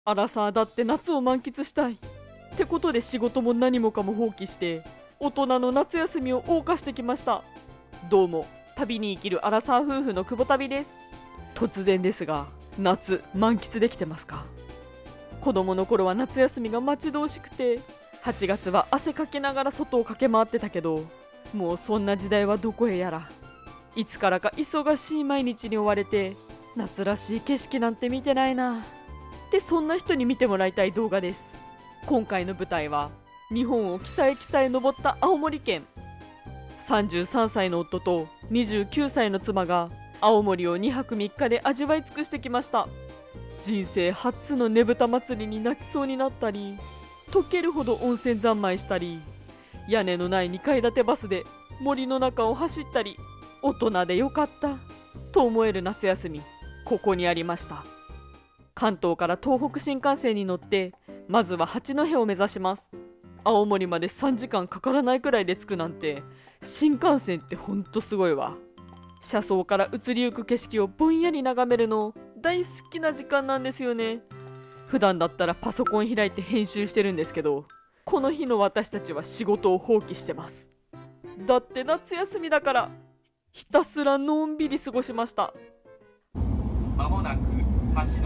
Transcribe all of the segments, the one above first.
アラサーだって夏を満喫したいってことで仕事も何もかも放棄して大人の夏休みを謳歌してきました。どうも旅に生きるアラサー夫婦の久保旅です。突然ですが、夏満喫できてますか？子供の頃は夏休みが待ち遠しくて、8月は汗かきながら外を駆け回ってたけど、もうそんな時代はどこへやら。いつからか忙しい毎日に追われて、夏らしい景色なんて見てないなってそんな人に見てもらいたい動画です。今回の舞台は日本を北へ北へ登った青森県。33歳の夫と29歳の妻が青森を2泊3日で味わい尽くしてきました。人生初のねぶた祭りに泣きそうになったり、溶けるほど温泉三昧したり、屋根のない2階建てバスで森の中を走ったり、大人でよかったと思える夏休み、ここにありました。関東から東北新幹線に乗ってまずは八戸を目指します。青森まで3時間かからないくらいで着くなんて、新幹線ってほんとすごいわ。車窓から移りゆく景色をぼんやり眺めるの大好きな時間なんですよね。普段だったらパソコン開いて編集してるんですけど、この日の私たちは仕事を放棄してます。だって夏休みだから。ひたすらのんびり過ごしました。 まもなく八戸です。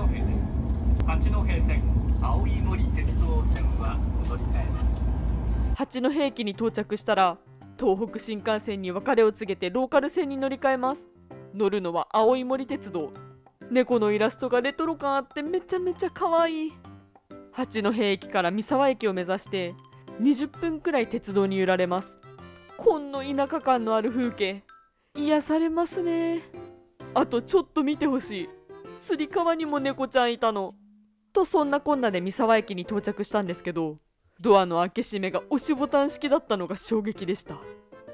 八戸線青い森鉄道線はお乗り換えます。 八戸駅に到着したら、東北新幹線に別れを告げてローカル線に乗り換えます。乗るのは青い森鉄道。猫のイラストがレトロ感あってめちゃめちゃ可愛い。八戸駅から三沢駅を目指して20分くらい鉄道に揺られます。こんの田舎感のある風景、癒されますね。あとちょっと見てほしい。つり革にも猫ちゃんいたの。とそんなこんなで三沢駅に到着したんですけど、ドアの開け閉めが押しボタン式だったのが衝撃でした。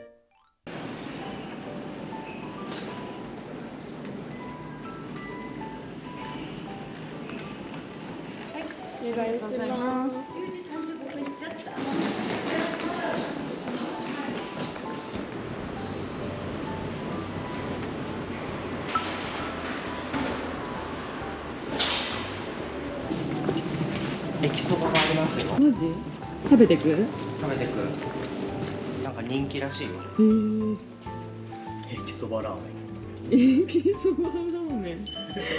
お願いします。 駅そばもありますよ。 マジ？食べてく？ 食べてく。なんか人気らしいよ。駅そばラーメン。 駅そばラーメン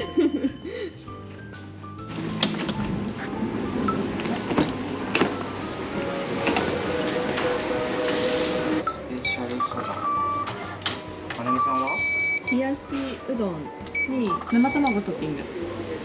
まなみさんは？ 冷やしうどんに生卵トッピング。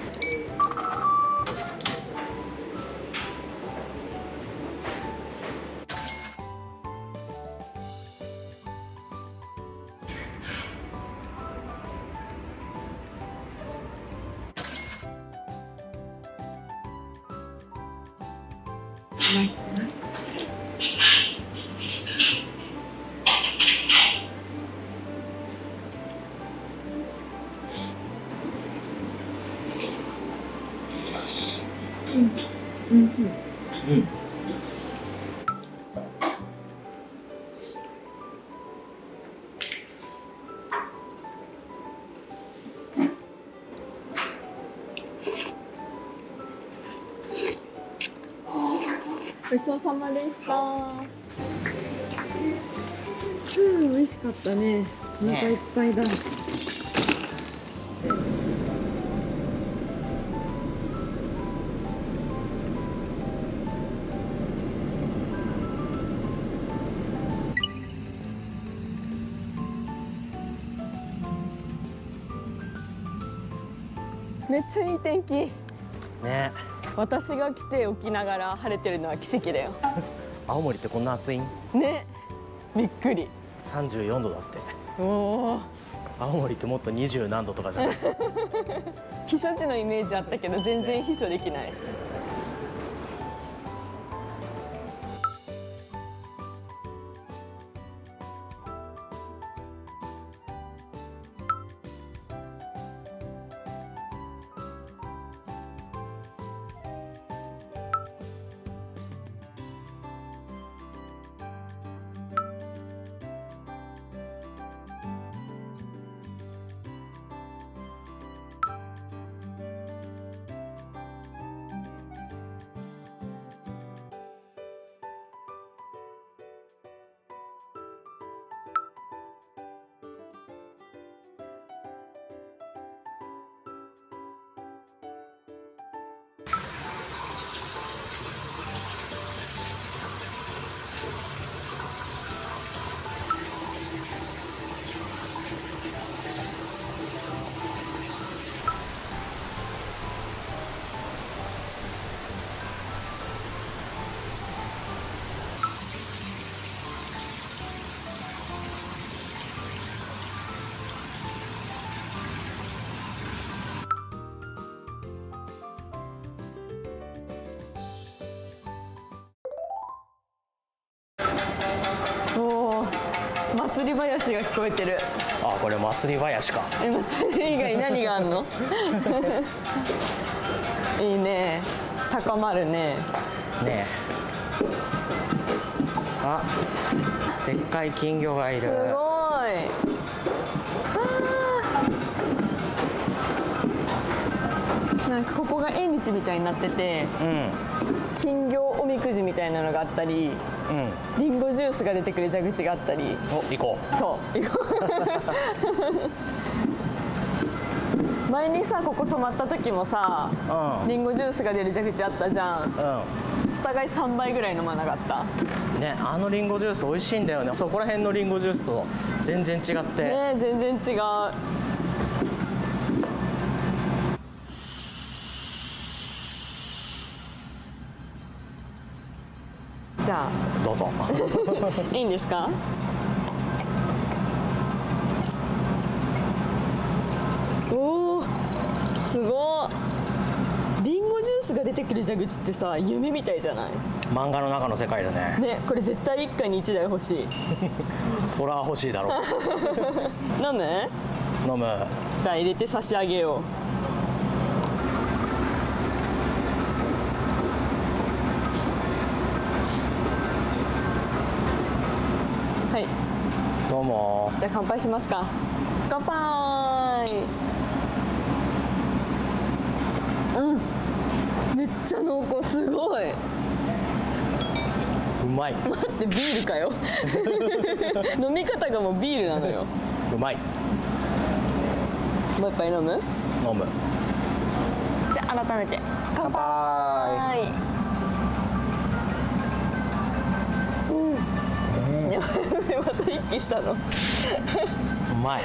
うん。 うん。 ごちそうさまでした。美味しかったね。お腹いっぱいだ。 めっちゃいい天気。 ね。 私が来ておきながら晴れてるのは奇跡だよ。 青森ってこんな暑いん？ ね、びっくり。 34度だって。 おお。 青森ってもっと20何度とかじゃない？ 避暑地のイメージあったけど全然避暑できない。 林が聞こえてる。 あ、これ祭り林か。 祭り以外何があんの？いいね。高まるね。 ねえ。あ、でっかい金魚がいる。 すごい。なんかここが縁日みたいになってて、 うん。 金魚おみくじみたいなのがあったり、 うん。 リンゴジュースが出てくる蛇口があったり。 お、行こそう行こう。前にさここ泊まった時もさ、 う。 リンゴジュースが出る蛇口あったじゃん。 うお互い3倍ぐらい飲まなかった？ ん。ね、あのリンゴジュース美味しいんだよね。そこら辺のリンゴジュースと全然違って。 ね、全然違う。じゃあどうぞ。 いいんですか？おお、すごい。リンゴジュースが出てくる蛇口ってさ、夢みたいじゃない？ 漫画の中の世界だね。 ね、これ絶対一家に一台欲しい。 そら欲しいだろう。 飲む？ 飲む。 じゃあ入れて差し上げよう。はい。 どうも。 じゃあ乾杯しますか。乾杯。うん。めっちゃ濃厚、すごい。 うまい。 待ってビールかよ。飲み方がもうビールなのよ。 うまい。 もう一杯飲む？ 飲む。 じゃあ改めて乾杯。うん。やばい、また一気したの。 うまい。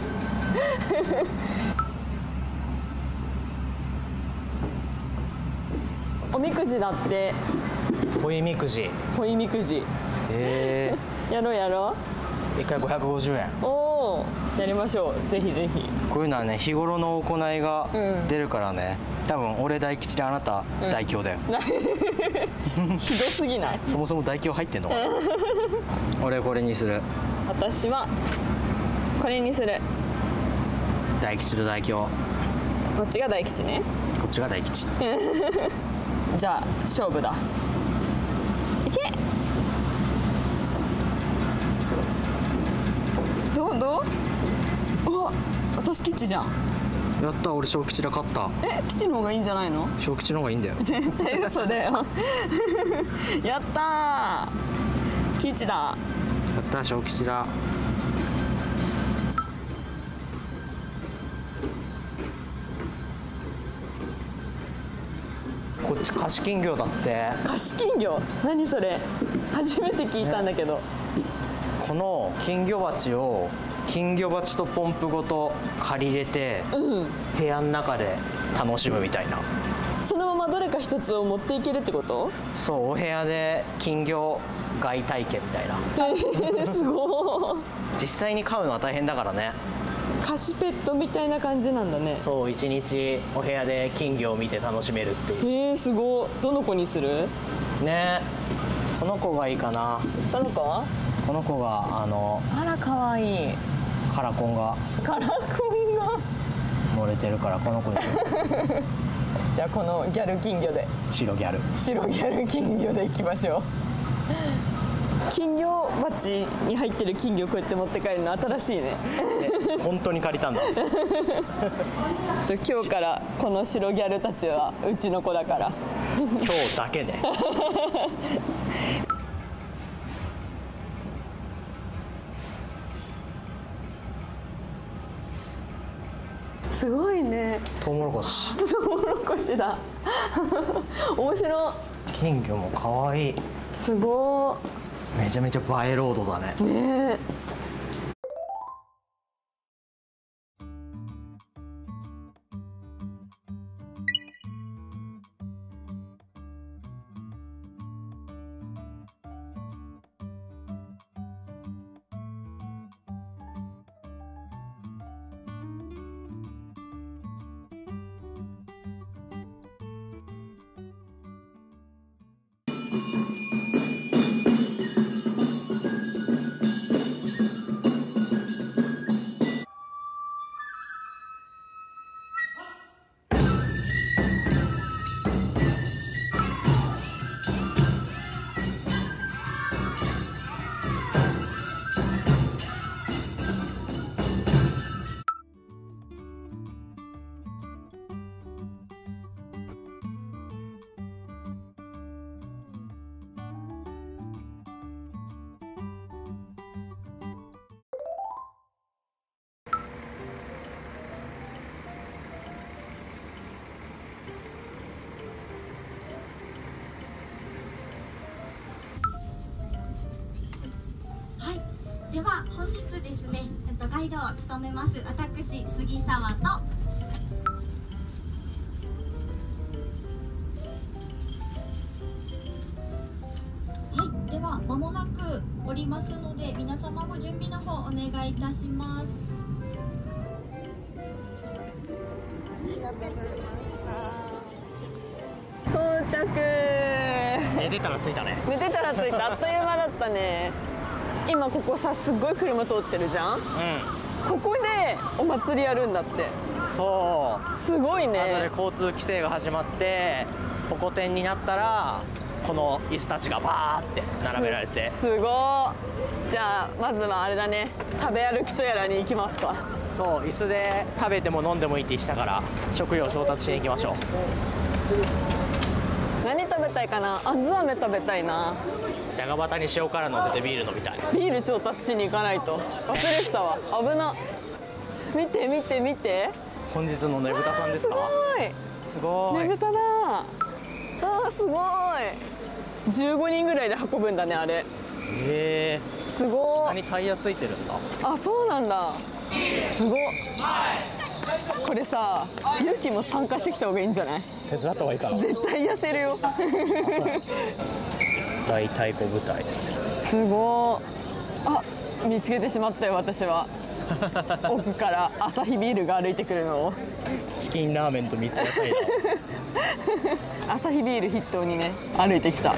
おみくじだって。 恋みくじ。 恋みくじ。やろうやろう。1回550円。 う。おお、やりましょう。ぜひぜひ。 こういうのはね、日頃の行いが出るからね。多分俺大吉であなた大凶だよ。 ひどすぎない？ そもそも大凶入ってんのかな。俺これにする。 私はこれにする。 大吉と大凶。 こっちが大吉ね。 こっちが大吉。 じゃあ勝負だ。いけ。どう？うわ、私吉じゃん。 やった、俺小吉だ、勝った。 吉の方がいいんじゃないの？ 小吉の方がいいんだよ。 絶対嘘だよ。やったー、吉だ。 やった、小吉だ。こっち貸金魚だって。 貸金魚？何それ？初めて聞いたんだけど。 この金魚鉢を金魚鉢とポンプごと借り入れて、部屋の中で楽しむみたいな。 そのままどれか一つを持っていけるってこと？ そう、お部屋で金魚飼い体験みたいな。 すごい。 実際に飼うのは大変だからね。 貸しペットみたいな感じなんだね。 そう、一日お部屋で金魚を見て楽しめるっていう。 すごい。どの子にする？ ね、この子がいいかな。 どの子？ この子があら可愛い。 カラコンがカラコンが乗れてるからこの子に。 じゃあこのギャル金魚で。 白ギャル。 白ギャル金魚でいきましょう。金魚鉢に入ってる金魚こうやって持って帰るの新しいね。 本当に借りたんだ。 今日からこの白ギャルたちはうちの子だから。 今日だけね。 すごいね。 トウモロコシ。 トウモロコシだ。面白い。 金魚も可愛い。 すごい。めちゃめちゃ映えロードだね。 ねえ。 では本日ですね、ガイドを務めます私杉沢と、では間もなく降りますので、皆様ご準備の方お願いいたします。 到着。 寝てたら着いたね。 寝てたら着いた。あっという間だったね。今ここさ、すっごい車通ってるじゃん。ここでお祭りやるんだって。 そうすごいね。 後で交通規制が始まってホコ天になったらこの椅子たちがバーって並べられて、 すごい。じゃあまずはあれだね、食べ歩きとやらに行きますか。 そう椅子で食べても飲んでもいいって言ってたから食料調達しに行きましょう。 何食べたいかな。あんず飴食べたいな。 じゃがバタに塩辛乗せてビール飲みたい。 ビール調達しに行かないと。忘れてたわ。危な。見て見て見て。 本日のねぶたさんですか。すごい。 ねぶただ。あーすごい。15人ぐらいで運ぶんだねあれ。すごい。 下にタイヤついてるんだ。 あ、そうなんだ。すごい。これさ、ゆうきも参加してきた方がいいんじゃない？ 手伝った方がいいかな。 絶対痩せるよ。 大太鼓舞台。 すごい。あ、見つけてしまったよ私は。奥からアサヒビールが歩いてくるのを。 チキンラーメンと三つ野菜だ。 アサヒビール筆頭にね歩いてきた。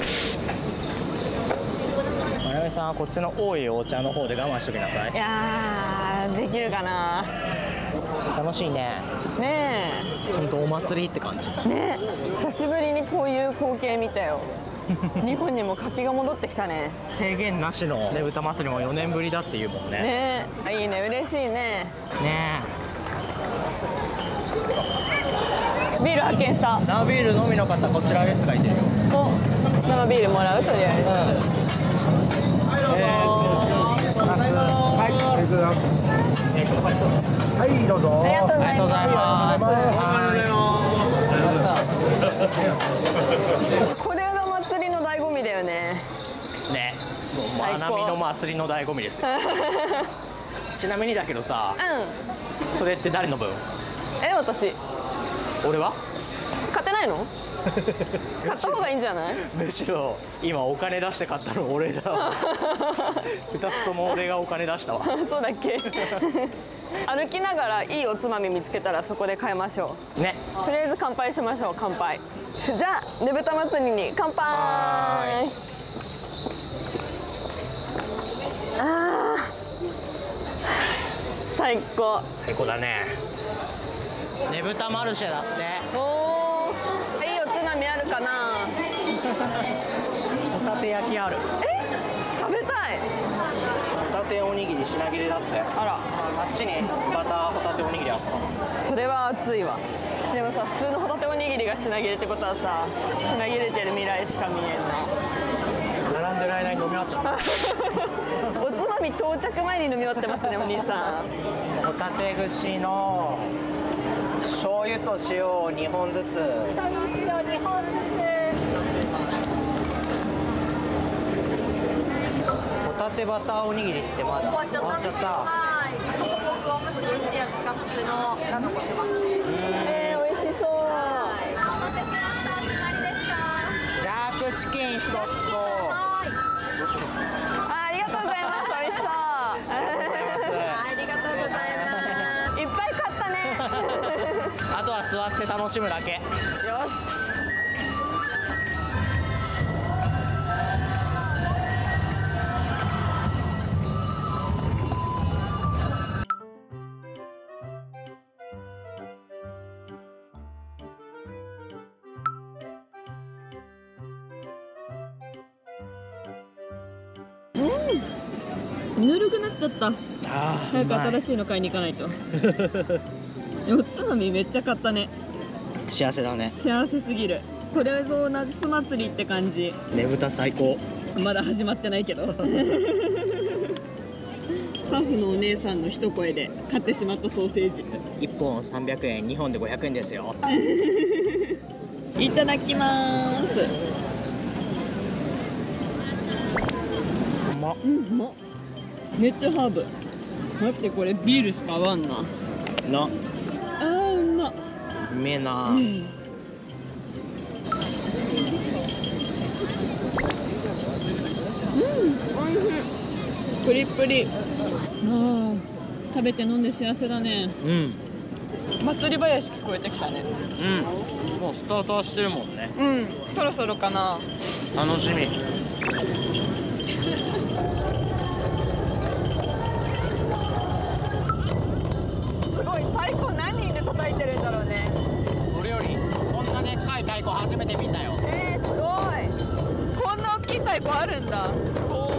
まなみさん、こっちの多いお茶の方で我慢しときなさい。 いやー、できるかな。 楽しいね。 ね本当お祭りって感じ。 え。ねえ、久しぶりにこういう光景見たよ。日本にも活気が戻ってきたね。 制限なしのねぶた祭りも4年ぶりだっていうもんね。 ねえ、いいね、嬉しいね。 ねビール発見した。 生ビール飲みの方こちらですって書いてるよ。 お、生ビールもらうとりあえず。 はいどうぞ。 ありがとうございます。 ありがとうございます。 これが祭りの醍醐味だよね。 ね、もう花見の祭りの醍醐味ですよ。ちなみにだけどさ、それって誰の分？ 私。 俺は？ 買ってないの？買った方がいいんじゃない？ むしろ今お金出して買ったの俺だわ。2つとも俺がお金出したわ。 そうだっけ？歩きながらいいおつまみ見つけたらそこで買いましょう。 ね。 とりあえず乾杯しましょう。乾杯。じゃあねぶた祭りに乾杯。あー、最高。 最高だね。ねぶたマルシェだって。 おー、いいおつまみあるかな。 ホタテ焼きある。 食べたい。 ホタテおにぎり品切れだって。 あら、 あっちにバターホタテおにぎりあった。 それは熱いわ。でもさ、普通のホタテおにぎりが品切れってことはさ、品切れてる未来しか見えんな。 並んでる間に飲み終わっちゃった。 おつまみ到着前に飲み終わってますね、お兄さん。 ホタテ串の醤油と塩を2本ずつ。 醤油塩2本ずつ。 ホタテバターおにぎりってまだ終わっちゃった。 はい。僕おむすびってやつが普通のが残ってます。 美味しそう。 お待たせしました。お決まりですか。 ジャークチキン1つと。 ありがとうございます。美味しそう。 ありがとうございます。 いっぱい買ったね。 あとは座って楽しむだけ。 よし。ぬるくなっちゃった。早く新しいの買いに行かないと。おつまみめっちゃ買ったね。 幸せだね。 幸せすぎる。これぞ夏祭りって感じ。 ねぶた最高。 まだ始まってないけど。スタッフのお姉さんの一声で買ってしまったソーセージ。 1本300円、2本で500円ですよ。 いただきます。 うまっ。 うまっ。 めっちゃハーブ。待ってこれビールしか合わんな。 なあーうまっ。 うめえな、 うん。おいしい。プリップリ。ああ、食べて飲んで幸せだね。 うん、 祭り林聞こえてきたね。 うん、もうスタートはしてるもんね。 うん、そろそろかな。 楽しみ。 すごい、太鼓何人で叩いてるんだろうね。 それよりこんなでっかい太鼓初めて見たよ。 すごい。こんな大きい太鼓あるんだ。すごい。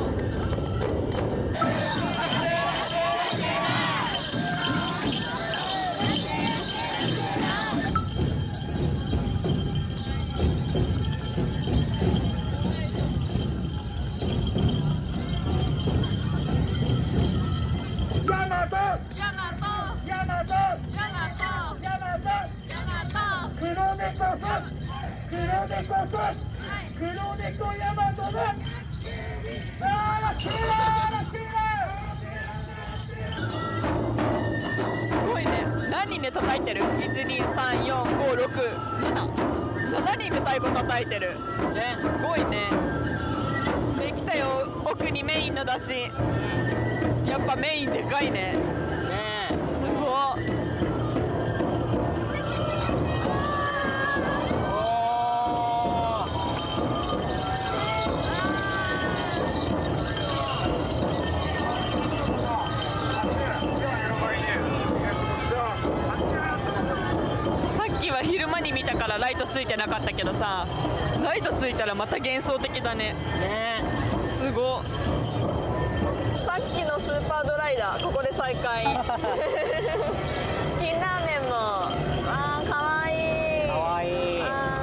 すごいね。何人で叩いてる ?1、2、3、4、5、6、7。7人で太鼓叩いてる。すごいね。できたよ。奥にメインの出し。やっぱメインでかいね。すごい。さっきは昼間に見たからライトついてなかったけどさ、ライトついたらまた幻想的だね。すごっ。さっきのスーパードライだ。ここで再開。チキンラーメンも。あーかわいい。 かわいい。 あ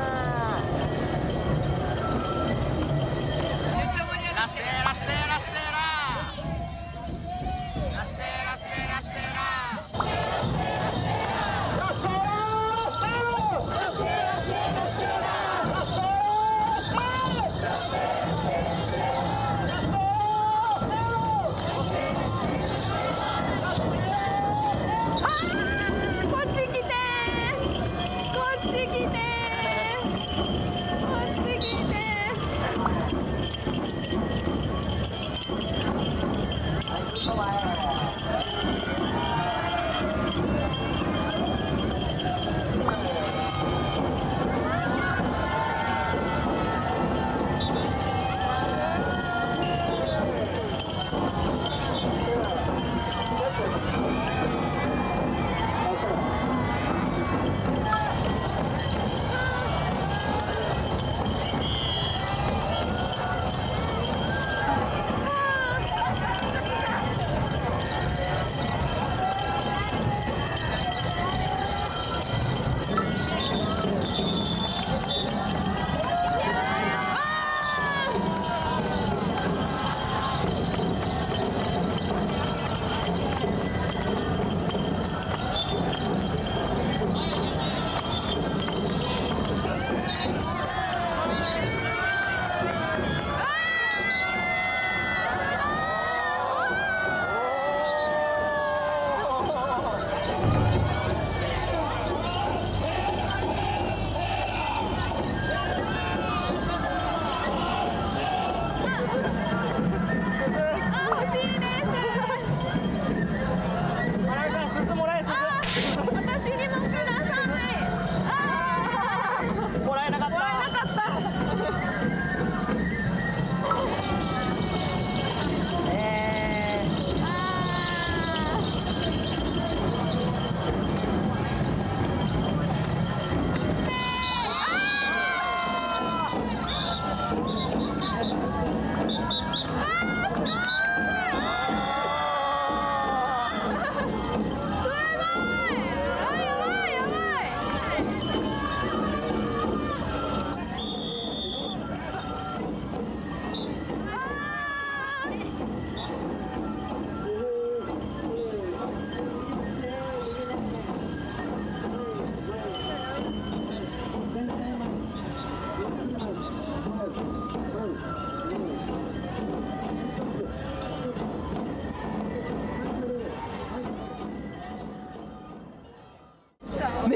ーめっちゃ盛り上がってる。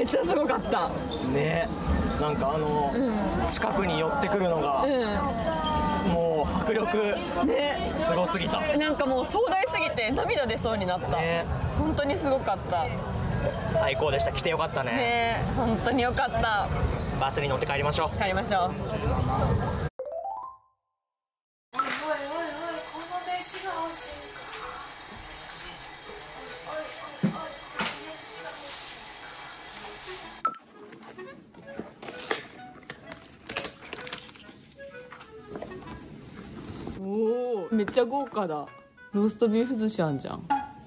ちゃすごかったね。なんか近くに寄ってくるのが、もう迫力ね、 すごすぎた。 なんかもう壮大すぎて涙出そうになった、 ね、 本当にすごかった最高でした。来てよかったね。 ね、本当によかった。 バスに乗って帰りましょう。 帰りましょう。 おお、めっちゃ豪華だ。ローストビーフ寿司あんじゃん。 い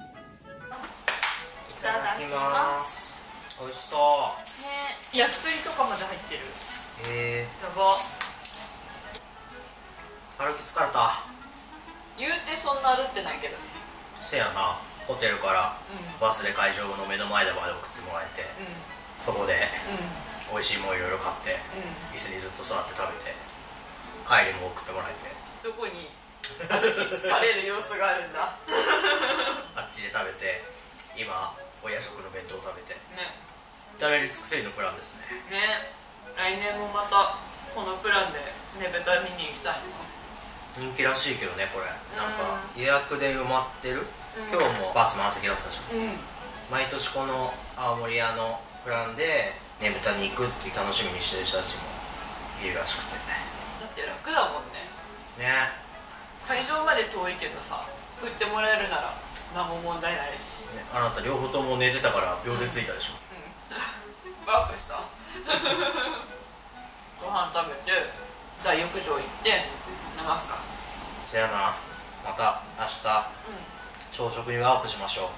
ただきます。美味しそうね、焼き鳥とかまで入ってる。やば。 歩き疲れた。 言うてそんな歩ってないけど。 せやな。ホテルからバスで会場の目の前でまで送ってもらえて、そこで美味しいものいろいろ買って、椅子にずっと座って食べて、帰りも送ってもらえて。 どこに歩き疲れる様子があるんだ。 あっちで食べて、今お夜食の弁当を食べてね、 至れり尽くせりのプランですね。 ね、来年もまたこのプランでねぶた見に行きたいな。 人気らしいけどね、これなんか予約で埋まってる。今日もバス満席だったじゃん。毎年この青森屋のプランでねぶたに行くって楽しみにしてる人たちもいるらしくて。 だって楽だもんね。 ね、 会場まで遠いけどさ、食ってもらえるなら何も問題ないし。 ね、あなた両方とも寝てたから秒で着いたでしょ。 ワープした。ご飯食べて大浴場行って寝ますか。 せやな。また明日、朝食にワープしましょう。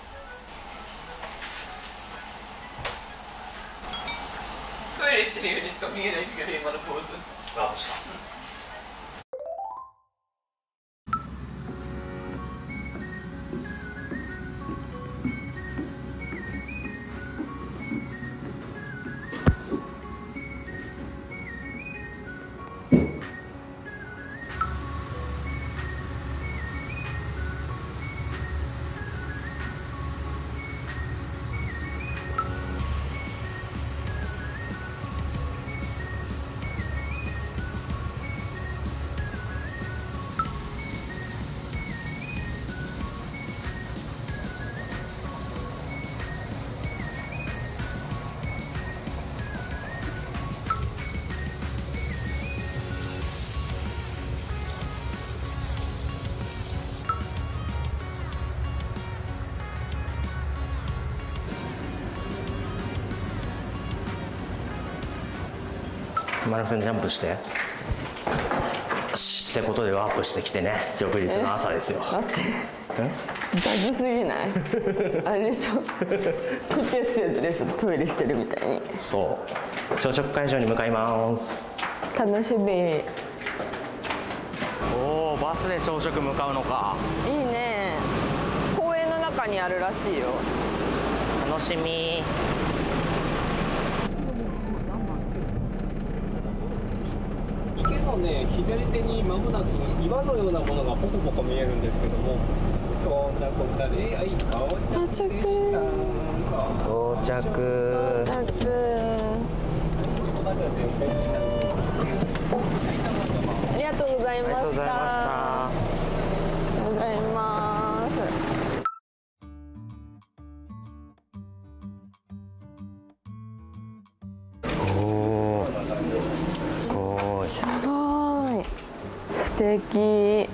トイレしてるようにしか見えないけど今のポーズ。 ワープした。マルセンジャンプして。よしってことでワープしてきてね、翌日の朝ですよ。 待って、雑すぎない？あれでしょ、食ってやつでしょ、トイレしてるみたいに。 そう、朝食会場に向かいます。 楽しみ。 おお、バスで朝食向かうのか。 いいね。公園の中にあるらしいよ。 楽しみ。 池のね、左手に間もなく岩のようなものがポコポコ見えるんですけども、そんなこんなで、はい、到着でした。 到着。 ありがとうございました。 ありがとうございました。 ありがとうございます。 おお、すごい。 すごい。素敵。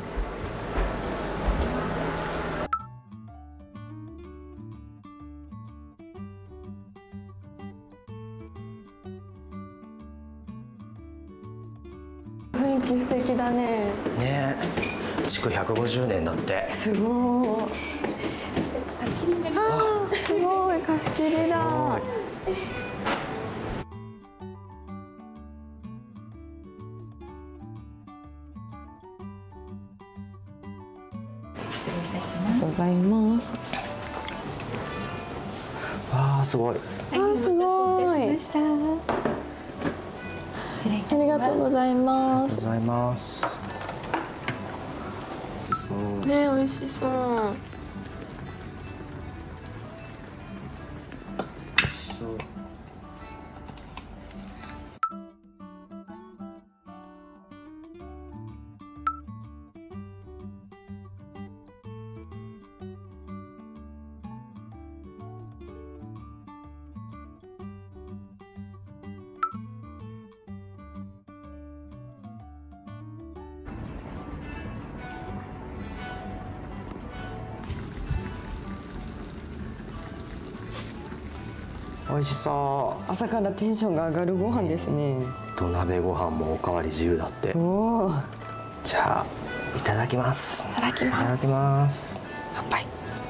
雰囲気素敵だね。 ねえ、築150年だって。 すごい。あー、すごい、貸し切りだ。ありがとうございます。 わあ、すごい。 あー、すごい。ありがとうございます。 ありがとうございます。 ね、美味しそう。 美味しそう。 朝からテンションが上がるご飯ですね。 土鍋ご飯もおかわり自由だって。 おお。 じゃあいただきます。 いただきます。 いただきます。 乾杯。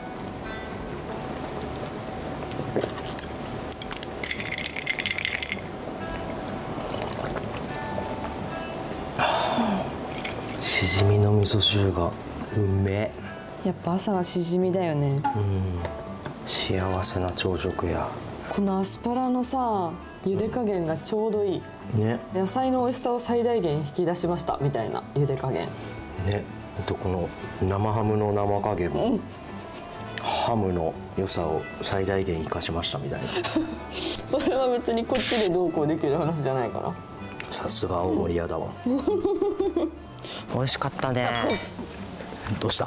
しじみの味噌汁がうめえ。 やっぱ朝はしじみだよね。 幸せな朝食や。 このアスパラのさ、茹で加減がちょうどいいね。 野菜の美味しさを最大限引き出しましたみたいな茹で加減ね。この生ハムの生加減も、ハムの良さを最大限生かしましたみたいな。 それは別にこっちでどうこうできる話じゃないから。 さすが青森屋だわ。美味しかったね。どうした？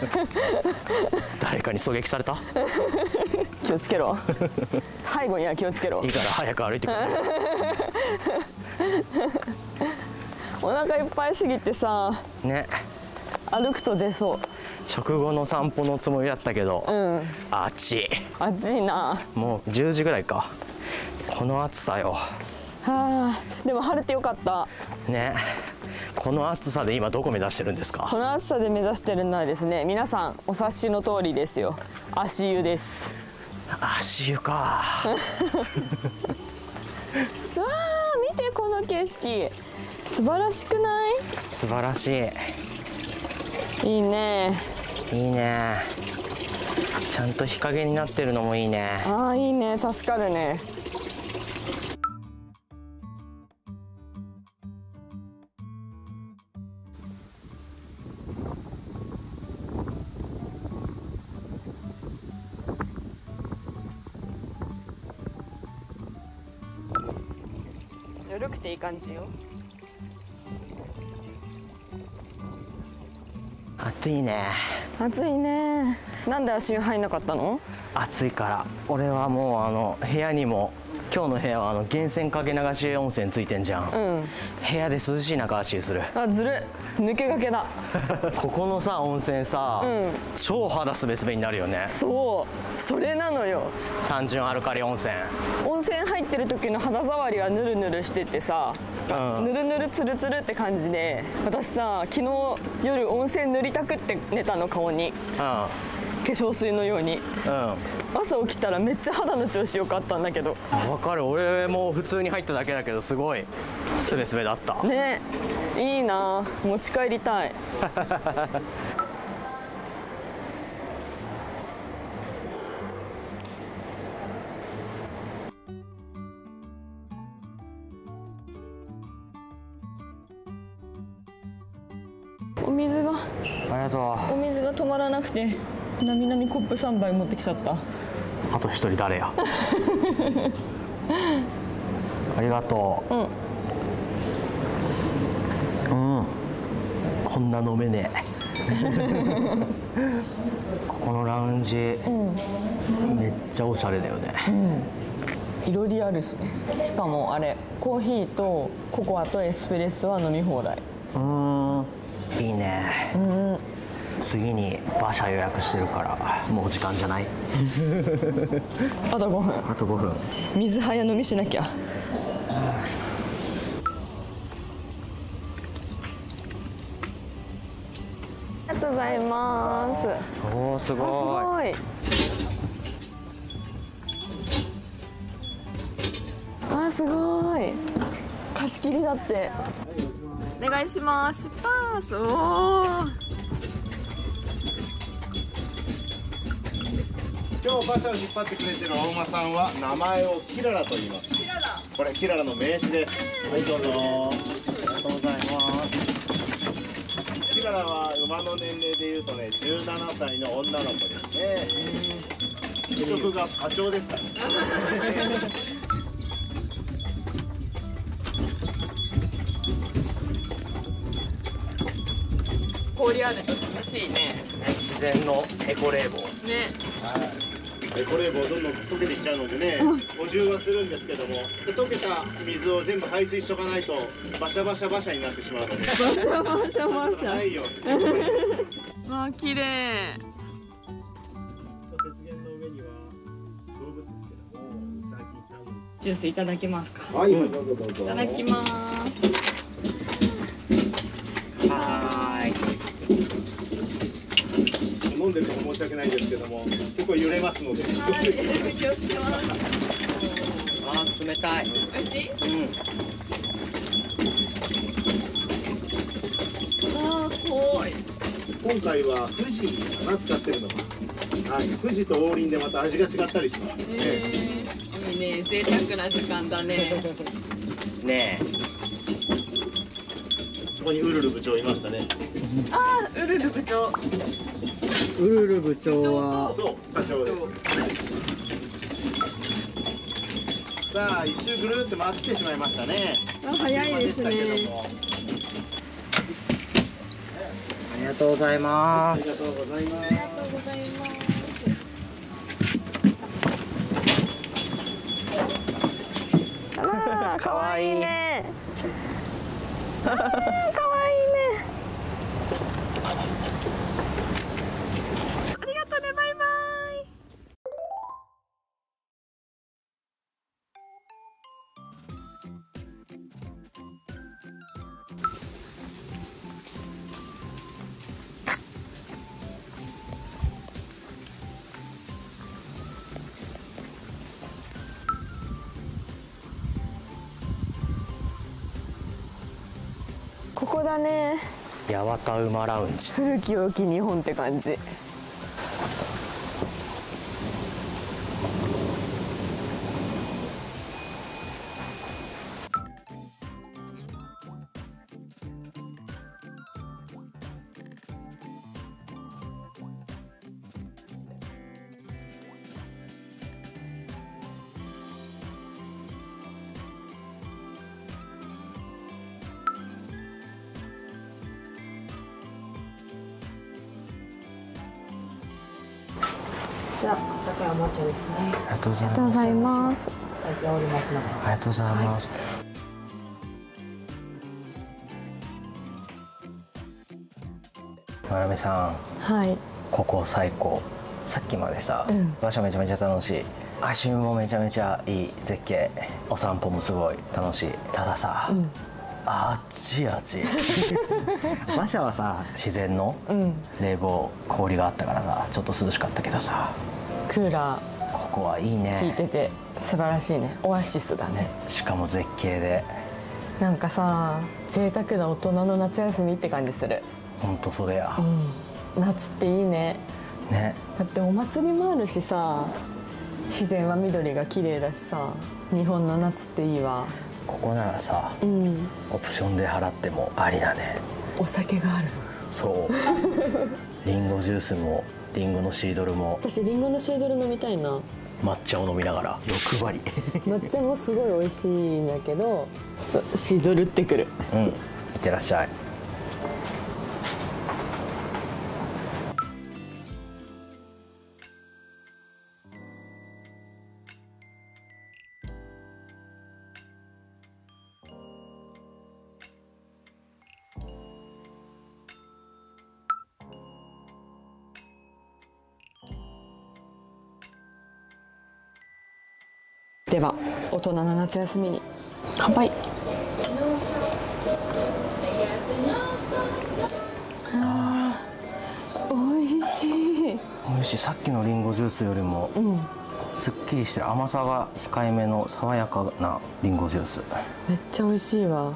誰かに狙撃された？ 気をつけろ。背後には気をつけろ。 いいから早く歩いてくれ。 お腹いっぱいすぎてさ。 ね。 歩くと出そう。 食後の散歩のつもりだったけど、暑い。 暑いな。 もう10時ぐらいか。この暑さよ。 はあ、でも晴れてよかった。 ね。この暑さで今どこ目指してるんですか？ この暑さで目指してるのはですね、皆さんお察しの通りですよ。足湯です。 足湯か。わあ、見てこの景色。素晴らしくない？ 素晴らしい。 いいね。 いいね。ちゃんと日陰になってるのもいいね。 ああ、いいね。助かるね。緩くていい感じよ。 暑いね。 暑いね。なんで足湯入んなかったの？ 暑いから。俺はもう部屋にも、今日の部屋は源泉かけ流し温泉ついてんじゃん。部屋で涼しい中足湯する。 あ、ずる。抜けがけだ。 ここのさ温泉さ、超肌すべすべになるよね。 そう、それなのよ。 単純アルカリ温泉。 温泉入ってる時の肌触りはヌルヌルしててさ、ヌルヌルツルツルって感じで、私さ昨日夜温泉塗りたくって寝たの、顔に。化粧水のように。朝起きたらめっちゃ肌の調子良かったんだけど。 わかる。俺も普通に入っただけだけどすごいスベスベだったね。いいな、持ち帰りたい。お水が、 ありがとお水が止まらなくて、なみなみコップ3杯持ってきちゃった。 あと一人誰や。ありがとう。こんな飲めねえ。ここのラウンジ、めっちゃおしゃれだよね。 いろりあるしね。しかもあれ、コーヒーとココアとエスプレッソは飲み放題。 いいね。次に馬車予約してるからもう時間じゃない？ あと5分。 あと5分。 水早飲みしなきゃ。ありがとうございます。 おお、すごい。 すごい。あ、すごい。貸し切りだって。お願いします。出発。おお。 今日馬車を引っ張ってくれてるお馬さんは名前をキララと言います。キララ。これキララの名詞です。はい、どうぞ。ありがとうございます。キララは馬の年齢でいうとね、17歳の女の子ですね。気色が過剰ですからね。 氷あると涼しいね。 自然のエコ冷房。 ね。 エコ冷房どんどん溶けていっちゃうのでね、補充はするんですけども、溶けた水を全部排水しとかないとバシャバシャバシャになってしまうので。バシャバシャバシャ。ないよ。 わあ、綺麗。 雪原の上には動物ですけども、ウサギ、 ジュースいただきますか。 はい、どうぞどうぞ。 いただきます。 はーい。飲んでると申し訳ないですけども、結構揺れますので。 気をつけます。 あー冷たい。 美味しい？怖い。 今回は富士が使ってるのが、はい、富士と王林でまた味が違ったりします。 いいね、贅沢な時間だね。 ねそこにウルル部長いましたね。 ああ、ウルル部長。 ウルル部長はそう、課長です。さあ、一周ぐるって回ってしまいましたね。 あ、早いですね。 ありがとうございまありがす。 とうございます。 ありがとうございます。 あら、かわいいね。 かわいいね。ありがとうね、バイバイ。ここだね。 八幡馬ラウンジ。 古き良き日本って感じ。 じゃあ、高いお抹茶ですね。 ありがとうございます。 ありがとうございます。 最近おりますので。 ありがとうございます。まなみさん、 はい。 ここ最高。さっきまでさ、場所めちゃめちゃ楽しい。足湯もめちゃめちゃいい絶景。お散歩もすごい楽しい。たださ、あっちあっち。馬車はさ、自然の冷房、氷があったからさ、ちょっと涼しかったけどさ、 クーラここはいいね。 ー効いてて素晴らしいね。オアシスだね。 しかも絶景で。 なんかさ、贅沢な大人の夏休みって感じする。 ほんとそれや。 夏っていいね。 ね。 だってお祭りもあるしさ、自然は緑が綺麗だしさ、日本の夏っていいわ。 ここならさ、オプションで払ってもありだね。 お酒がある。 そう。リンゴジュースもリンゴのシードルも。 私リンゴのシードル飲みたいな。 抹茶を飲みながら欲張り。 抹茶もすごい美味しいんだけど、ちょっとシードルってくる。 いってらっしゃい。 では大人の夏休みに乾杯。あー、美味しい。 美味しい。さっきのリンゴジュースよりも、すっきりしてる。甘さが控えめの爽やかなリンゴジュース。 めっちゃ美味しいわ。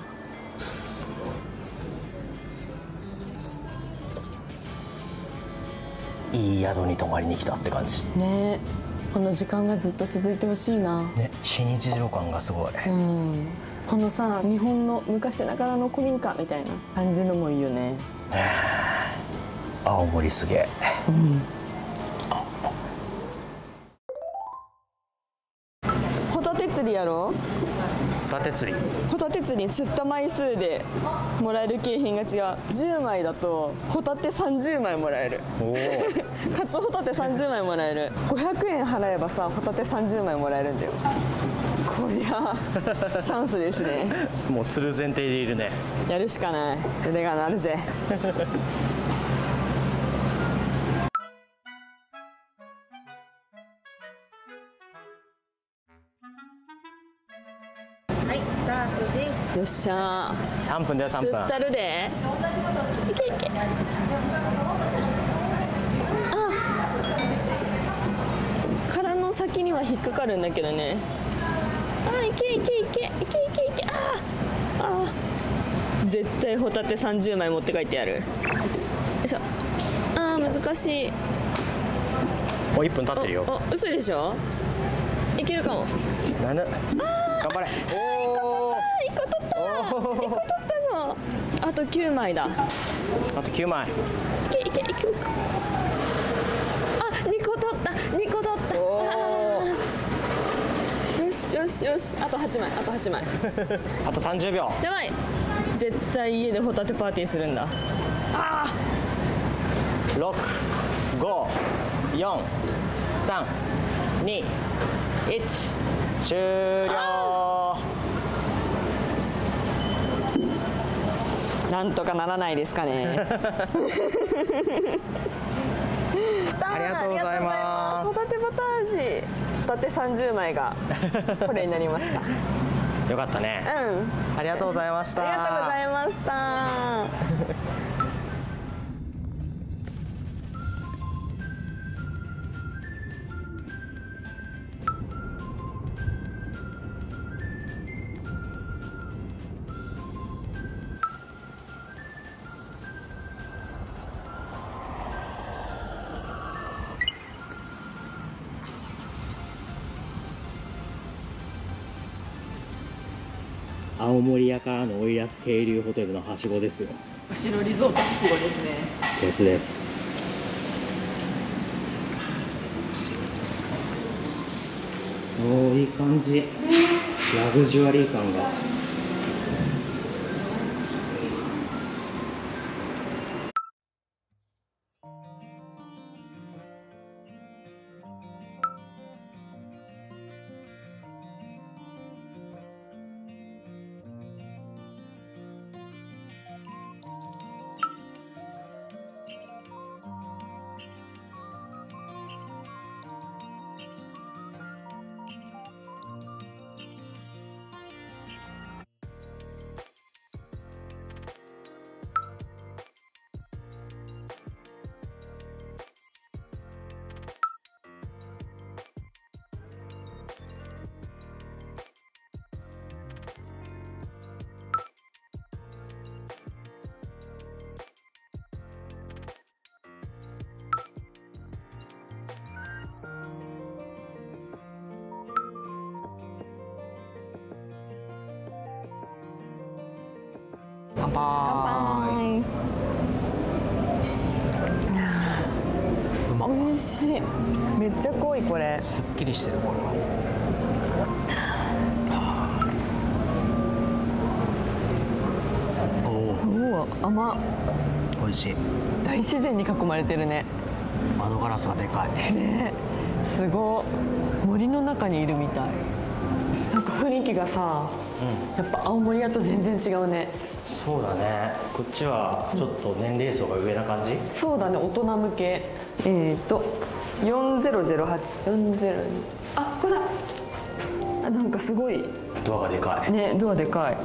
いい宿に泊まりに来たって感じ。 ねえ、この時間がずっと続いてほしいな。 ね、非日常感がすごい。 このさ、日本の昔ながらの古民家みたいな感じのもいいよね。 青森すげえ。 ホタテ釣りやろ。 ホタテ釣り。 ホタテ釣り釣った枚数でもらえる景品が違う。10枚だとホタテ30枚もらえる。カツホタテ30枚もらえる。500円払えばさ、ホタテ30枚もらえるんだよ。こりゃチャンスですね。 もう釣る前提でいるね。 やるしかない。腕が鳴るぜ。 っしゃー。 3分だよ、3分。 吸ったるで。いけいけ。あ、殻の先には引っかかるんだけどね。あ、いけいけいけいけいけいけ。あ、絶対ホタテ30枚持って帰ってやる。よいしょ。あー、難しい。 お、1分経ってるよ。 嘘でしょ。いけるかも。 頑張れ。おお。 1個取った。1個取ったぞ。あと9枚だ。 あと9枚。 いけ。あ、2個取った。2個取った。よしよしよし。あと8枚。あと8枚。 あと30秒。 やばい。絶対家でホタテパーティーするんだ。ああ。 6、5、4、3、2、1、終了。 なんとかならないですかね。 ありがとうございます。 ホタテバター味。ホタテ30枚がこれになりました。 よかったね。 うん。 ありがとうございました。 ありがとうございました。 青森屋からの奥入瀬渓流ホテルのはしごですよ。 星野リゾートはしごですね。 です。おー、いい感じ。ラグジュアリー感が。 乾杯。うまっ。 美味しい。めっちゃ濃いこれ。 すっきりしてるこれは。 おお、甘っ。 美味しい。 大自然に囲まれてるね。 窓ガラスがでかい。 ね、すごい。森の中にいるみたい。なんか雰囲気がさ、やっぱ青森屋と全然違うね。 そうだね。こっちはちょっと年齢層が上な感じ。 そうだね、大人向け。4008、40。あ、これだ。あ、なんかすごい。 ドアがでかい。 ね、ドアでかい。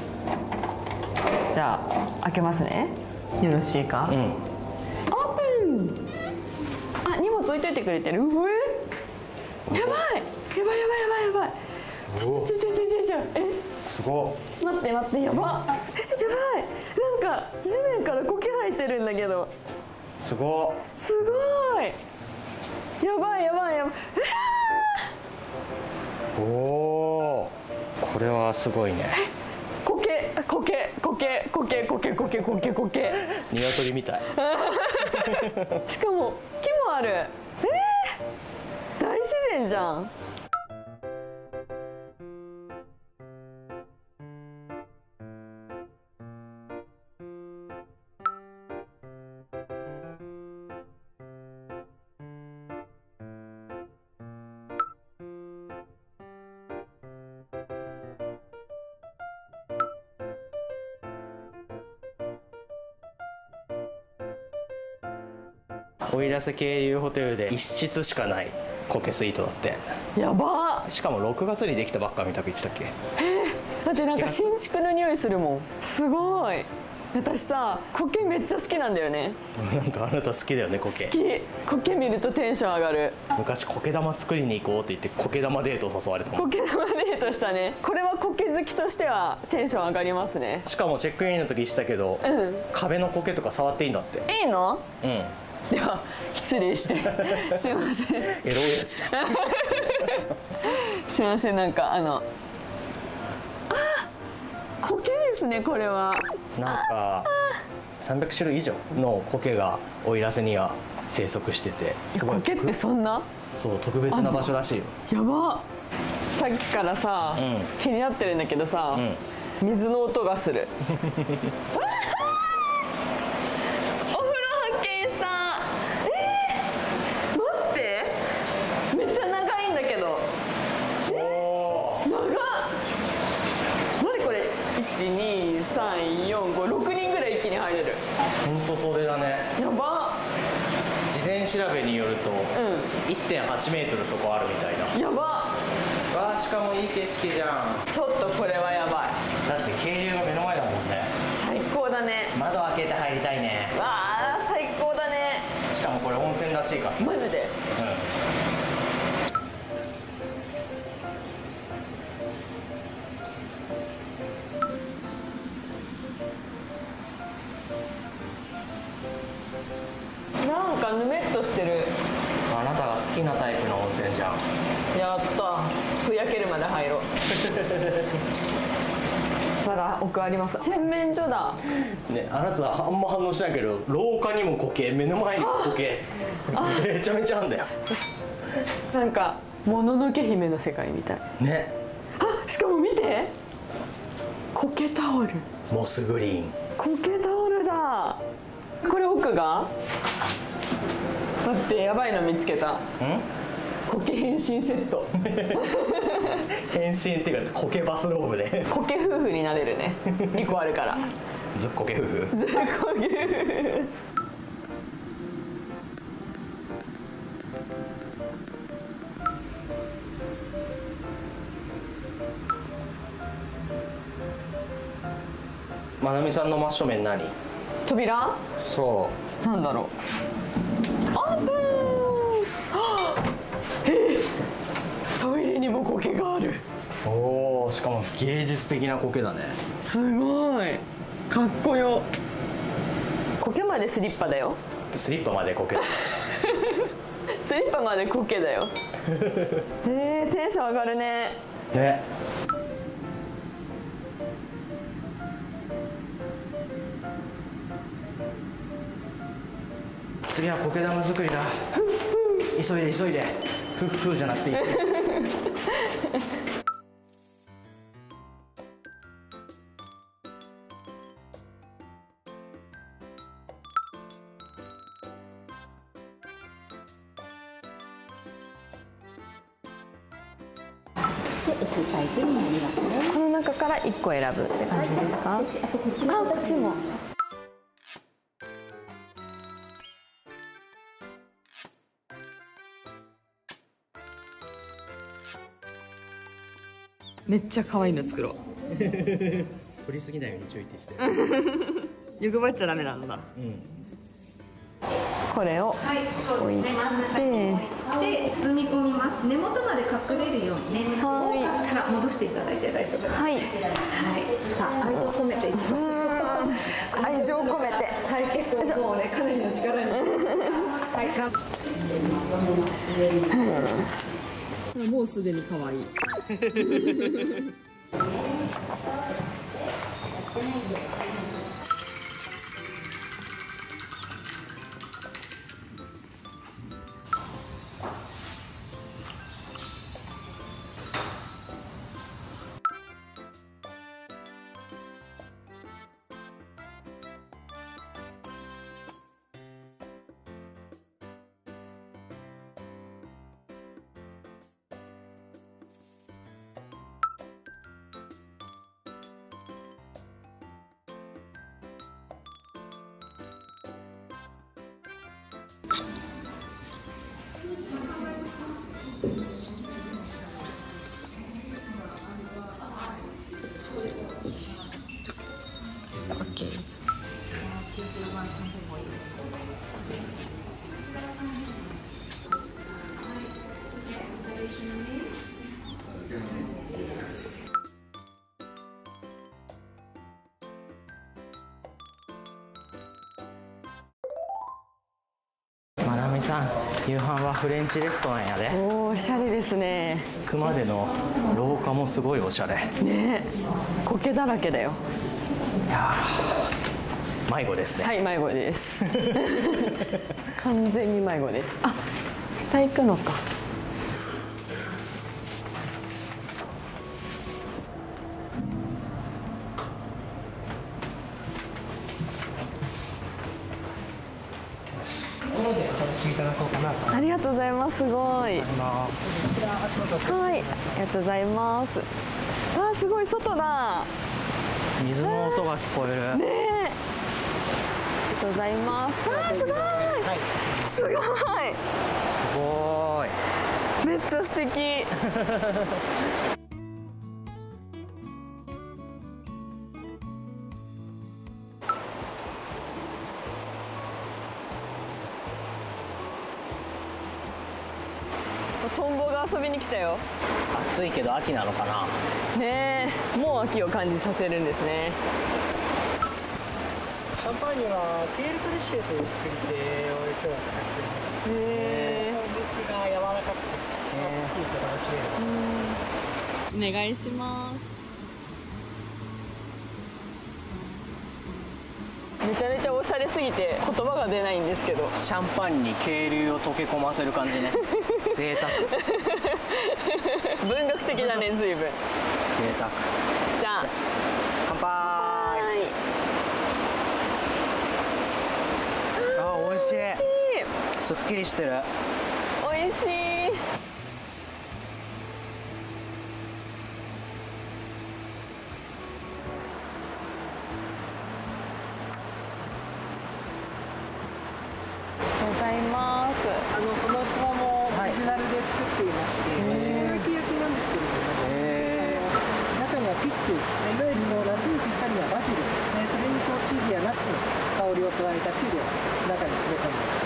じゃあ開けますね。よろしいか。 うん。 オープン。あ、荷物置いといてくれてる。やばい。やばいやばいやばい。ちすごい。待って待って、やば。やばい。なんか地面から苔生えてるんだけど。 すごすごい。やばいやばいやばい。 おお、これはすごいね。 苔。 鶏みたい。 しかも木もある。大自然じゃん。 奥入瀬渓流ホテルで1室しかない苔スイートだって。 やば。 しかも6月にできたばっかみたく言ってたっけ。 だってなんか新築の匂いするもん。すごい。私さ、苔めっちゃ好きなんだよね。 なんかあなた好きだよね、苔。 好き。苔見るとテンション上がる。 昔苔玉作りに行こうって言って苔玉デート誘われたもん。 苔玉デートしたね。これは苔好きとしてはテンション上がりますね。 しかもチェックインの時したけど、壁の苔とか触っていいんだって。 いいの？ うん。 では失礼してすいません。 エロいやつ。 すいません、なんか苔ですね、これは。 なんか300種類以上の苔が奥入瀬には生息してて、すごい。 苔ってそんな？ そう、特別な場所らしいよ。 やば。さっきからさ、気になってるんだけどさ、水の音がする。お風呂発見した。待って、めっちゃ長いんだけど。長っ。何これ、12345 6人ぐらい一気に入れる。 ほんとそれだね。 やば。 事前調べによると、1.8 メートルそこあるみたいな。 やば。 わあ、しかもいい景色じゃん。 ちょっとこれはやばい。 だって渓流が目の前だもんね。 最高だね。 窓開けて入りたいね。 わあ、最高だね。 しかもこれ温泉らしいから。 マジで？なんかぬめっとしてる。 あなたが好きなタイプの温泉じゃん。 やった。ふやけるまで入ろう。まだ奥あります。洗面所だ。 ね、あなたあんま反応しないけど、廊下にも苔、目の前にも苔、めちゃめちゃあんだよ。 なんかもののけ姫の世界みたい。 ね。 あ、しかも見て。苔タオル。 モスグリーン。 苔タオルだ。これ奥が。待って、やばいの見つけた。苔変身セット。 変身っていうか苔バスローブで苔夫婦になれるね。2個あるから。 ずっこけ夫婦。 ずっこけ夫婦。 まなみさんの真正面何？ 扉？ そう。 なんだろう。オープン。トイレにも苔がある。 おお、しかも芸術的な苔だね。 すごい。かっこよ。苔までスリッパだよ。 スリッパまで苔だ。 スリッパまで苔だよ。テンション上がるね。 ね。次は苔玉作りだ。急いで急いで。ふっふじゃなくていい。 S サイズになりますね。 この中から1個選ぶって感じですか？あ、こっちも。めっちゃ可愛いの作ろう。 取りすぎないように注意ってして。 欲張っちゃダメなんだ。これを置いて、 で包み込みます。根元まで隠れるようにね。はい。から戻していただいて大丈夫です。はい。はい。さあ愛情込めていきます。 愛情込めて。 はい、結構もうねかなりの力に。はい。 もうすでに可愛い。 まなみさん、夕飯はフレンチレストランやで。 おしゃれですね。 行くまでの廊下もすごいおしゃれね。苔だらけだよ。 いや迷子ですね。 はい、迷子です完全に迷子です。あ、下行くのか。ありがとうございます。すごい。はい、ありがとうございます。あ、すごい外だ。 水の音が聞こえる。 ねえ。ありがとうございます。あ、すごい。すごい。 すごい。 めっちゃ素敵。トンボが遊びに来たよ。 暑いけど秋なのかな。 ねえ、もう秋を感じさせるんですね。 シャンパーニュはケールトリシエという作り手を今日は使っています。水が柔らかくて、スキーと楽しめる。 お願いします。めちゃめちゃおしゃれすぎて言葉が出ないんですけど、 シャンパンに渓流を溶け込ませる感じね。贅沢。 文学的だね、随分。 贅沢。 じゃあ乾杯。あ、美味しい。 美味しい。 すっきりしてる。 美味しい。 この器もオリジナルで作っていまして、塩焼きなんですけれども、中にはピスク、いわゆる夏にぴったりなバジル、それにチーズやナッツの香りを加えたピュレを中に詰め込んでいます。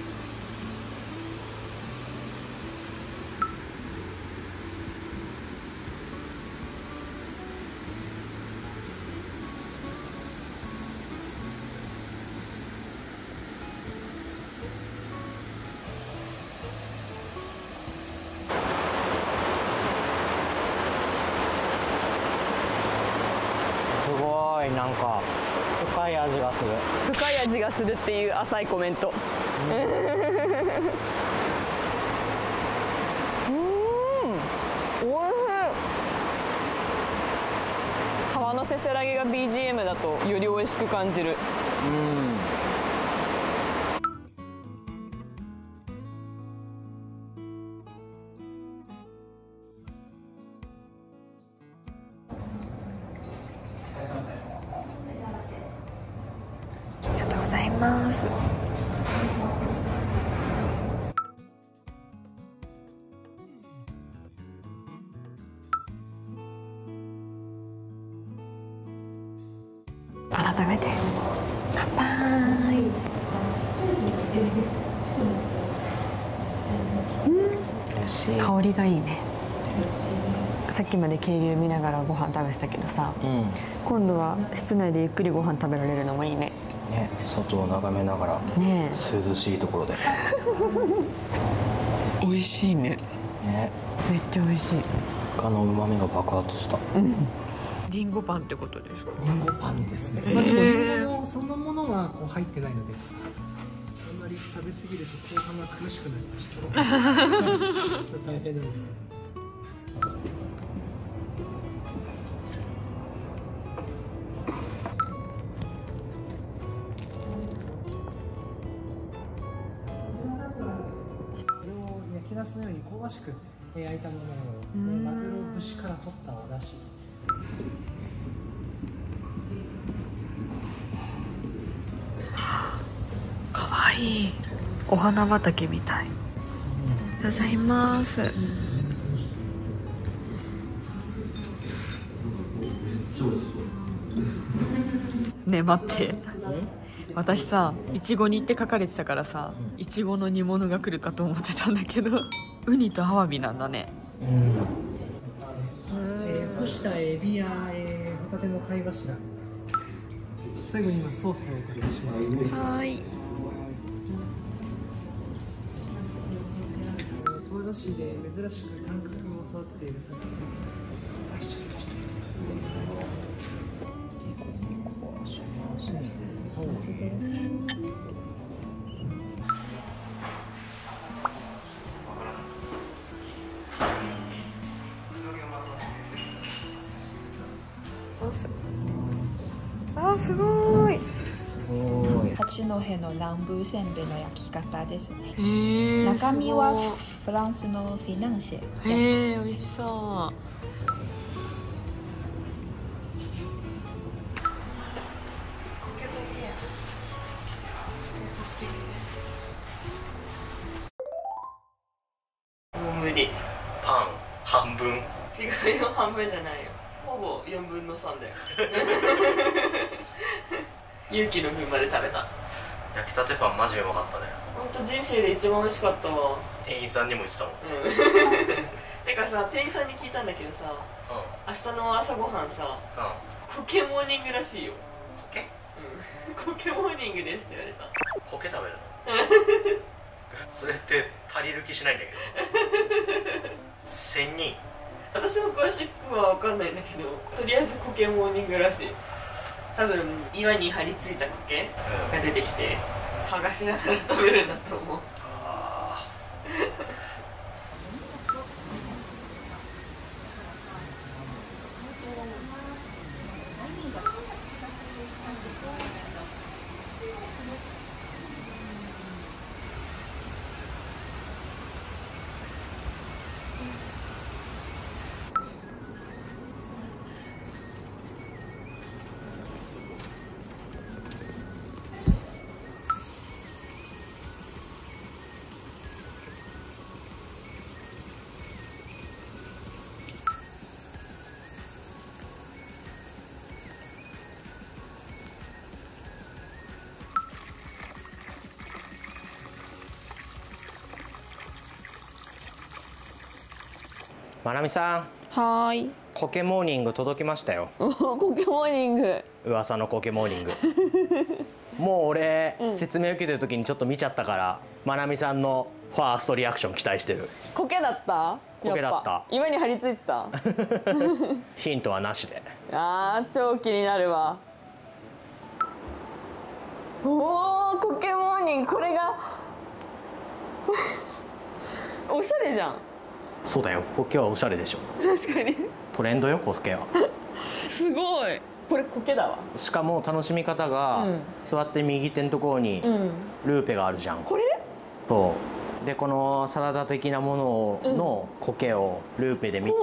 なんか深い味がする。 深い味がするっていう浅いコメント。おいしい。川のせせらぎが BGM だとより美味しく感じる。ありがとうございます。改めて乾杯。香りがいいね。さっきまで渓流見ながらご飯食べてたけどさ、今度は室内でゆっくりご飯食べられるのもいいね。 ね、外を眺めながら、ね、涼しいところで美味しいね。 ね、 めっちゃ美味しい。 イカの旨味が爆発した。 リンゴパンってことですか？ リンゴパンですね。まあでもリンゴそのものはこう入ってないので、あんまり食べ過ぎると後半は苦しくなりました。大変なんですね。ナスのように香ばしく焼いたものをマグロ節から取ったお出汁。 かわいい。お花畑みたい。ありがとうございます。ね、待って。 私さいちご煮って書かれてたからさ、いちごの煮物が来るかと思ってたんだけどウニとアワビなんだね。 干したエビや、ホタテの貝柱、最後に今ソースをお送りします。 はい。 十和田市で珍しく短角を育てているささあ、すごい。 八戸の南部せんべいの焼き方ですね。 へ中身はフランスのフィナンシェ。 へえ、美味しそう。無理。 パン半分。 違うよ、半分じゃないよ。ほぼ4分の3だよ。勇気の分まで食べた。 焼きたてパンマジうまかったね。 本当人生で一番美味しかったわ。 店員さんにも言ってたもん。 てかさ、店員さんに聞いたんだけどさ、明日の朝ごはんさ、コケモーニングらしいよ。 コケ？ コケモーニングですって言われた。 コケ食べるの？それって足りる気しないんだけど。仙人？ 私も詳しくは分かんないんだけど、とりあえずコケモーニングらしい。多分岩に張り付いたコケが出てきて、探しながら食べるんだと思う。 まなみさん。 はーい。 コケモーニング届きましたよ。 コケモーニング。 噂のコケモーニング。もう俺、説明受けてる時にちょっと見ちゃったから、まなみさんのファーストリアクション期待してる。 コケだった？ コケだった。 岩に張り付いてた？ ヒントはなしで。 あー、超気になるわ。おー、コケモーニング、これがおしゃれじゃん。 そうだよ、コケはおしゃれでしょ。 確かにトレンドよ、コケは。 すごい。これコケだわ。 しかも楽しみ方が、座って右手のところにルーペがあるじゃん。 これ？ そうで、このサラダ的なもののコケをルーペで見て、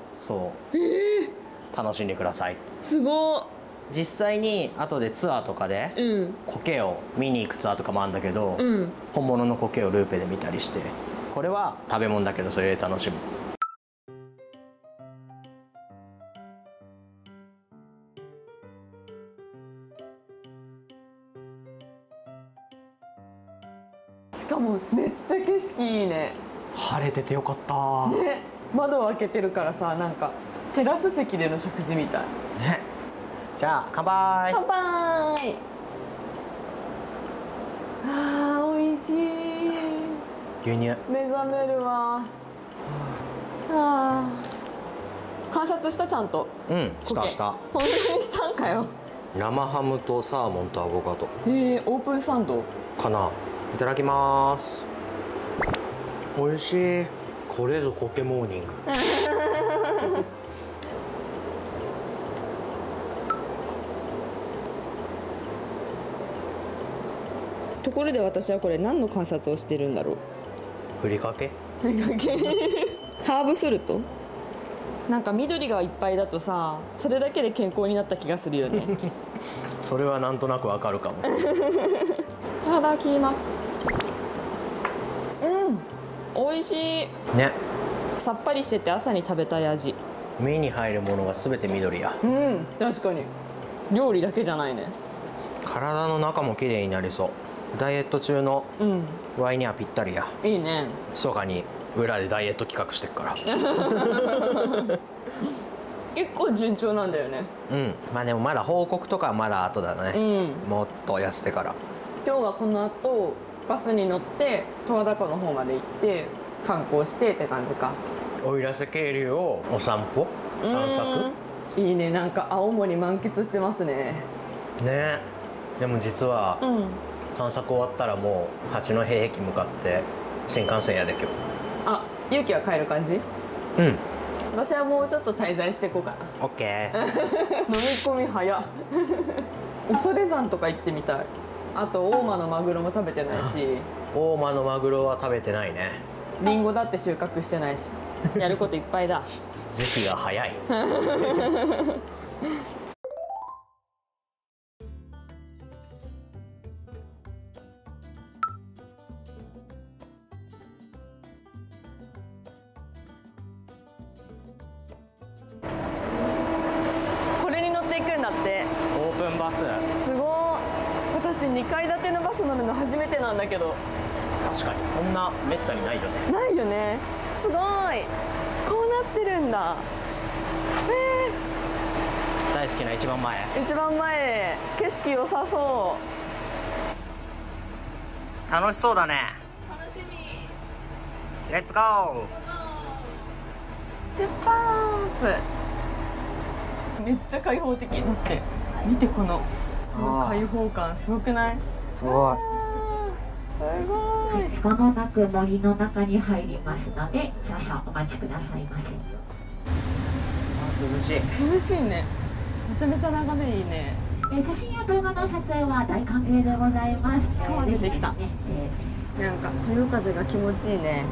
そう楽しんでください。 すごい。 実際に後でツアーとかでコケを見に行くツアーとかもあるんだけど、本物のコケをルーペで見たりして、これは食べ物だけどそれで楽しむ。 しかもめっちゃ景色いいね。 晴れててよかったね。窓を開けてるからさ、なんかテラス席での食事みたいね。じゃあ乾杯。 乾杯。あー、美味しい。 牛乳。 目覚めるわ。あー、観察した？ちゃんと。 したした。 本当にしたんかよ。 生ハムとサーモンとアボカド。 オープンサンドかな。いただきます。美味しい。これぞコケモーニング。 ところで私はこれ何の観察をしてるんだろう。 ふりかけ？ ふりかけ。ハーブソルト？なんか緑がいっぱいだとさ、それだけで健康になった気がするよね。 それはなんとなくわかるかも。 いただきます。美味しい。 ね。 さっぱりしてて朝に食べたい味。 目に入るものがすべて緑や。 確かに。料理だけじゃないね。 体の中も綺麗になりそう。ダイエット中のワイにはぴったりや。 いいね。 密かに裏でダイエット企画してっから結構順調なんだよね。 うん、まあでもまだ報告とかはまだ後だね、もっと痩せてから。 今日はこの後バスに乗って十和田湖の方まで行って観光してって感じか。 奥入瀬渓流をお散歩散策。 いいね、なんか青森満喫してますね。 ね。でも実は、散策終わったらもう八戸駅向かって新幹線やで今日。 あ、ゆうきは帰る感じ？ うん。 私はもうちょっと滞在していこうかな。 オッケー。 飲み込み早っ。恐山とか行ってみたい。あと大間のマグロも食べてないし。 大間のマグロは食べてないね。 リンゴだって収穫してないし、やることいっぱいだ。 時期が早い。 これに乗っていくんだって。 オープンバス。 すごい。私2階建てのバス乗るの初めてなんだけど。 確かにそんなめったにないよね。 ないよね。すごい。こうなってるんだ。 大好きな一番前。 一番前、景色良さそう。楽しそうだね。 楽しみ。 レッツゴー。 出発。めっちゃ開放的だって。見てこの開放感すごくない？ すごい。 すごい。 まもなく森の中に入りますので少々お待ちくださいませ。 涼しい。 涼しいね。めちゃめちゃ眺めいいね。 写真や動画の撮影は大歓迎でございます。 出てきた。なんかそよ風が気持ちいいね。 ね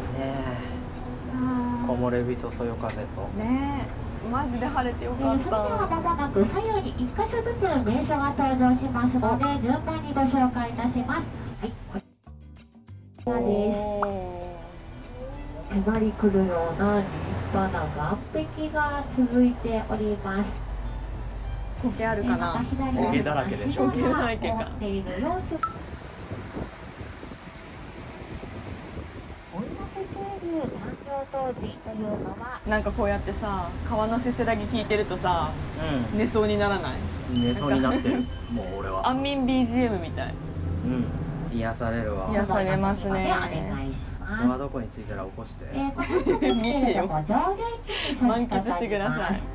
え。木漏れ日とそよ風と。 ねえ。マジで晴れてよかった。 それではまもなく左右に1箇所ずつ名所が登場しますので順番にご紹介いたします。はい、こちらです。迫り来るような立派な岸壁が続いております。 苔あるかな。 苔だらけでしょ。 苔だらけか。なんかこうやってさ、川のせせらぎ聞いてるとさ、寝そうにならない？ 寝そうになってる。もう俺は。 安眠 BGM みたい。 うん。癒されるわ。 癒されますね。 これはどこに着いたら起こして。 見てよ。満喫してください。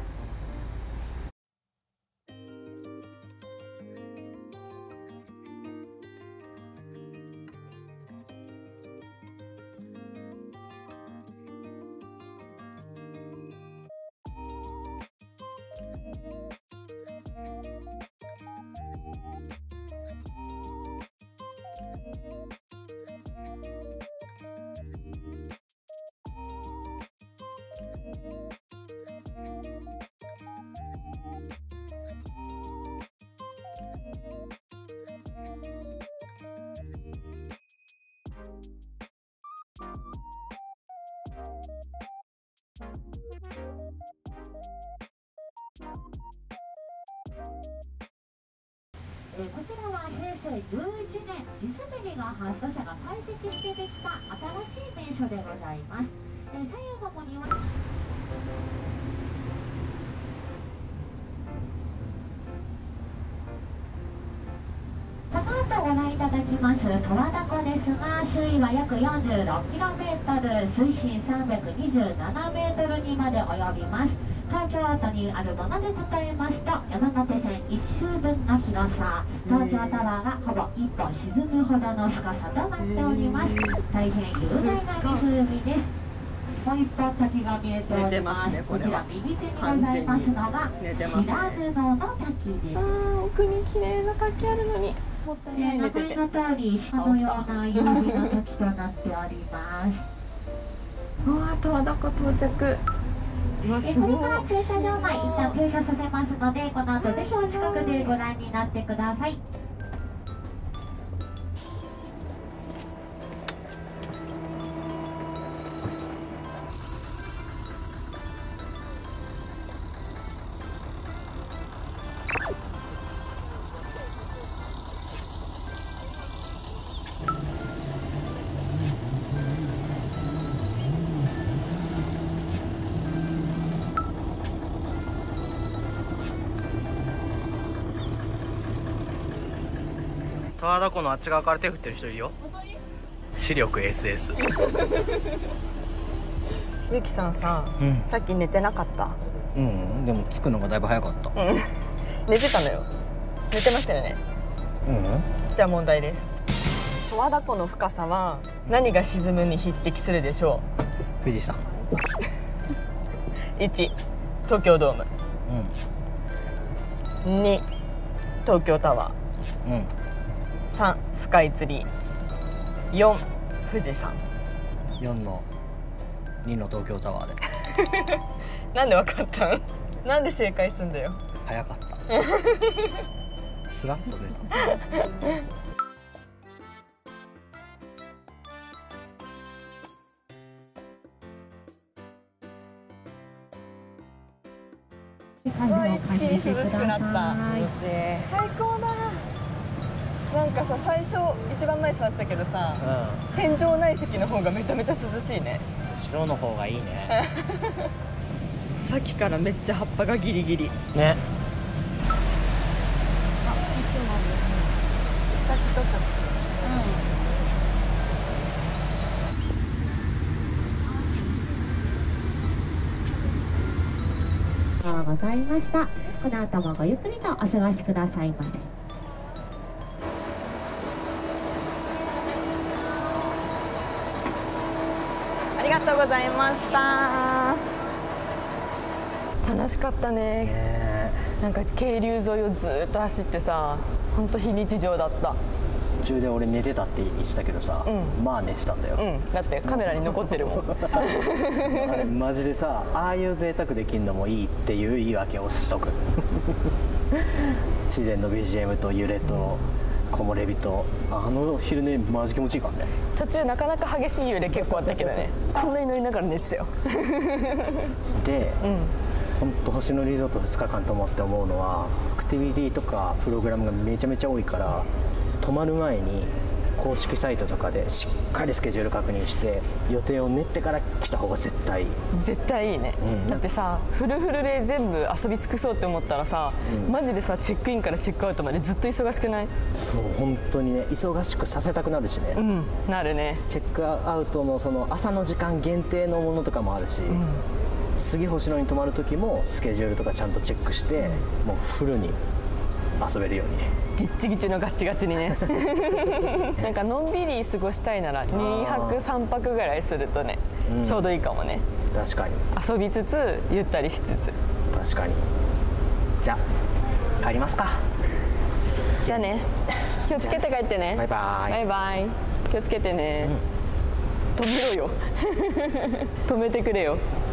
こちらは平成11年、地滑りが発土者が堆積してできた新しい名所でございます。左右の方にはこの後ご覧いただきます十和田湖ですが、周囲は約 46km、水深 327m にまで及びます。東京都にあるもので例えますと、山手線1周分の広さ、東京タワーがほぼ一歩沈むほどの深さとなっております。大変雄大な湖です。もう一本滝が見えております。こちら右手にございますのが白布の滝です。 奥に綺麗な滝あるのにもったいない。 名前の通り鹿のような曜日の滝となっております。 うわ、十和田湖到着。 これから駐車場内一旦停車させますので、この後ぜひお近くでご覧になってください。 十和田湖のあっち側から手振ってる人いるよ。視力 SS。 ゆきさんさ、さっき寝てなかった？ でも着くのがだいぶ早かった。 寝てたのよ。寝てましたよね。じゃあ問題です。十和田湖の深さは何が沈むに匹敵するでしょう？富士山。 1、東京ドーム。2、東京タワー。3、スカイツリー。4、富士山。 4の2の東京タワーで。 なんでわかったん？なんで正解すんだよ。 早かった。スラッと出た。 一気に涼しくなった。最高だ。なんかさ、最初一番前座ってたけどさ、天井内席の方がめちゃめちゃ涼しいね。 後ろの方がいいね。 さっきからめっちゃ葉っぱがギリギリね。 ございました。この後もごゆっくりとお過ごしくださいませ。 ありがとうございました。楽しかったね。なんか渓流沿いをずっと走ってさ、本当非日常だった。 途中で俺寝てたって言ってたけどさ、まあ寝したんだよ。 だってカメラに残ってるもん。 あれマジでさ、ああいう贅沢できるのもいいっていう言い訳をしとく。自然の BGM と揺れと木漏れ日とあの昼寝マジ気持ちいいからね。 途中なかなか激しい揺れ結構あったけどね、こんなに乗りながら寝てたよ。 で、ほんと星野リゾート2日間泊まって思うのは、アクティビティとかプログラムがめちゃめちゃ多いから、泊まる前に公式サイトとかでしっかりスケジュール確認して予定を練ってから来た方が絶対いい。 絶対いいね、だってさ、フルフルで全部遊び尽くそうって思ったらさ、マジでさ、チェックインからチェックアウトまでずっと忙しくない？ そう、本当にね、忙しくさせたくなるしね。 なるね。 チェックアウトのその朝の時間限定のものとかもあるし、次星野に泊まる時もスケジュールとかちゃんとチェックして、もうフルに遊べるようにね。 ギッチギチのガッチガチにね。なんかのんびり過ごしたいなら2泊3泊ぐらいするとね、ちょうどいいかもね。 確かに。 遊びつつゆったりしつつ。 確かに。じゃあ帰りますか。 じゃあね、気をつけて帰ってね。 バイバイ。 バイバイ。気をつけてね。止めろよ。止めてくれよ。